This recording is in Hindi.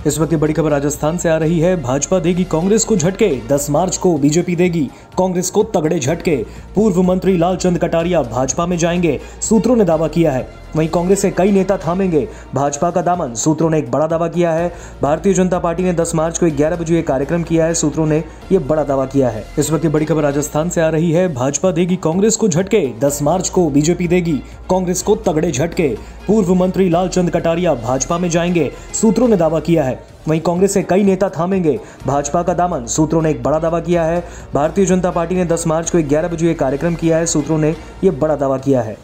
इस वक्त की बड़ी खबर राजस्थान से आ रही है। भाजपा देगी कांग्रेस को झटके, 10 मार्च को बीजेपी देगी कांग्रेस को तगड़े झटके। पूर्व मंत्री लालचंद कटारिया भाजपा में जाएंगे, सूत्रों ने दावा किया है। वहीं कांग्रेस के कई नेता थामेंगे भाजपा का दामन, सूत्रों ने एक बड़ा दावा किया है। भारतीय जनता पार्टी ने 10 मार्च को 11 बजे कार्यक्रम किया है, सूत्रों ने यह बड़ा दावा किया है। इस वक्त की बड़ी खबर राजस्थान से आ रही है। भाजपा देगी कांग्रेस को झटके, 10 मार्च को बीजेपी देगी कांग्रेस को तगड़े झटके। पूर्व मंत्री लालचंद कटारिया भाजपा में जाएंगे, सूत्रों ने दावा किया है। वहीं कांग्रेस के कई नेता थामेंगे भाजपा का दामन, सूत्रों ने एक बड़ा दावा किया है। भारतीय जनता पार्टी ने 10 मार्च को 11 बजे कार्यक्रम किया है, सूत्रों ने यह बड़ा दावा किया है।